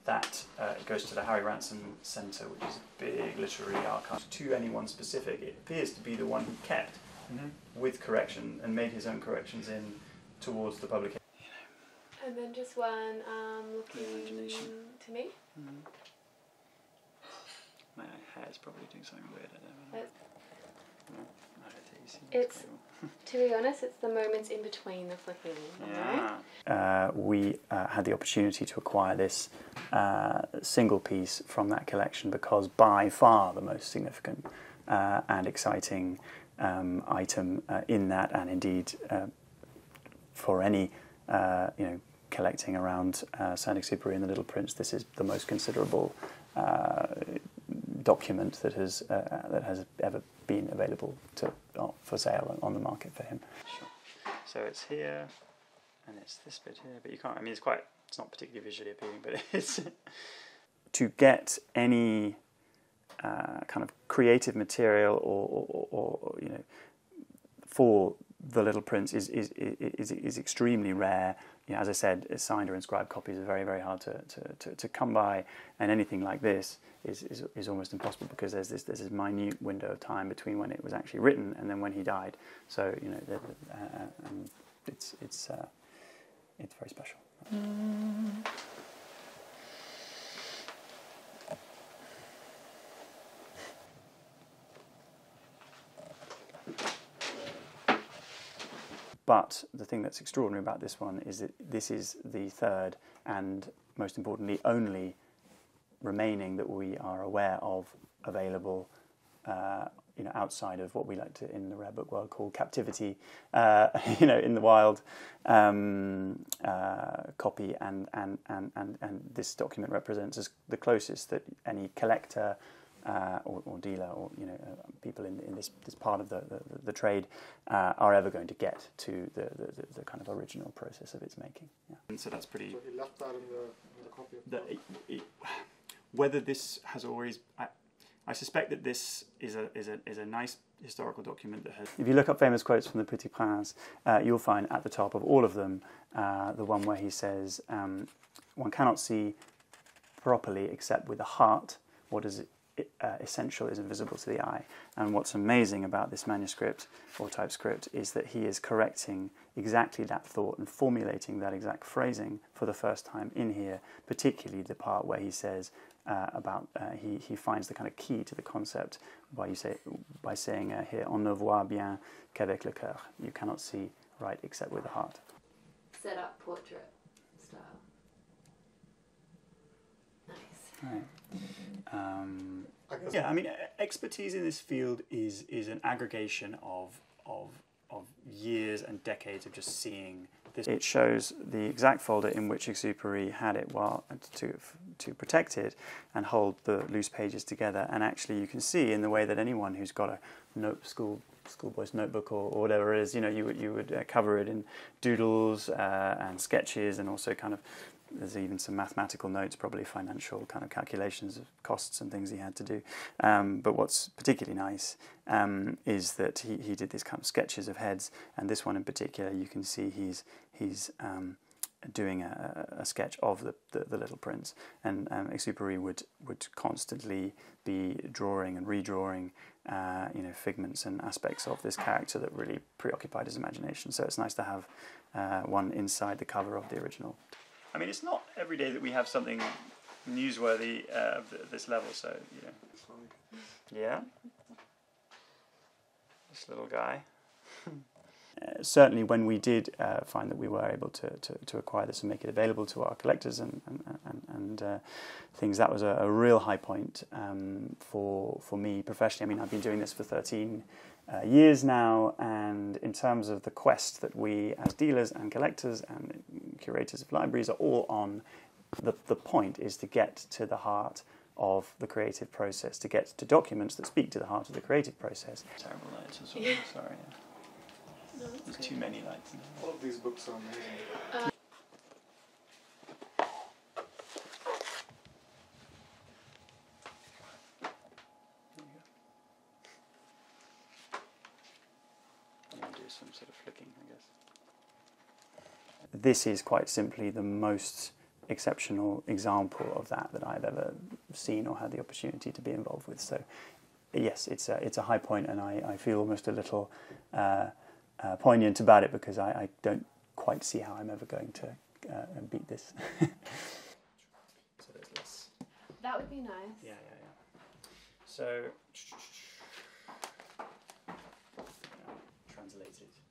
that goes to the Harry Ransom Center, which is a big literary archive. To anyone specific, it appears to be the one he kept with correction and made his own corrections in towards the publication. And then just one looking to me. My hair's probably doing something weird. I don't know. It's, to be honest, it's the moments in between the flicking. Yeah. We had the opportunity to acquire this single piece from that collection because by far the most significant and exciting item in that, and indeed for any collecting around Saint-Exupery and the Little Prince, this is the most considerable document that has ever been available for sale on the market for him. Sure. So it's here, and it's this bit here, but you can't. I mean, it's not particularly visually appealing, but it's to get any kind of creative material or for the Little Prince is extremely rare. As I said, signed or inscribed copies are very, very hard to come by, and anything like this is almost impossible because there's this minute window of time between when it was actually written and then when he died. So it's very special. But the thing that's extraordinary about this one is that this is the third and, most importantly, only remaining that we are aware of available, outside of what we like to, in the rare book world, call captivity, in the wild copy, and this document represents as the closest that any collector or dealer or people in this part of the trade are ever going to get to the kind of original process of its making. Yeah. And so that's pretty. So he left that in the copy. Whether this has always, I suspect that this is a nice historical document that has. If you look up famous quotes from the Petit Prince, you'll find at the top of all of them the one where he says, "One cannot see properly except with the heart what is essential is invisible to the eye." And what's amazing about this manuscript or typescript is that he is correcting exactly that thought and formulating that exact phrasing for the first time in here, particularly the part where he says he finds the kind of key to the concept by saying here, "On ne voit bien qu'avec le cœur." You cannot see right except with the heart. Set up portrait style. Nice. Right. I mean, expertise in this field is an aggregation of years and decades of just seeing this. It shows the exact folder in which Exupery had it to protect it and hold the loose pages together. And actually, you can see in the way that anyone who's got a schoolboy's notebook or whatever it is, you would cover it in doodles and sketches, and also kind of. There's even some mathematical notes, probably financial kind of calculations of costs and things he had to do. But what's particularly nice is that he did these kind of sketches of heads, and this one in particular, you can see he's doing a sketch of the Little Prince. And Exupery would constantly be drawing and redrawing figments and aspects of this character that really preoccupied his imagination. So it's nice to have one inside the cover of the original. I mean, it's not every day that we have something newsworthy of this level, so, Yeah. This little guy. Certainly when we did find that we were able to acquire this and make it available to our collectors and things, that was a real high point for me professionally. I mean, I've been doing this for 13 years now, and in terms of the quest that we as dealers and collectors and curators of libraries are all on, the point is to get to the heart of the creative process, to get to documents that speak to the heart of the creative process. Terrible lights as well, sorry. No, there's too many lights. All of these books are amazing. Some sort of flicking, I guess. This is quite simply the most exceptional example of that I've ever seen or had the opportunity to be involved with. So yes, it's a high point, and I feel almost a little poignant about it, because I don't quite see how I'm ever going to beat this. So there's less. That would be nice. Yeah. So translated.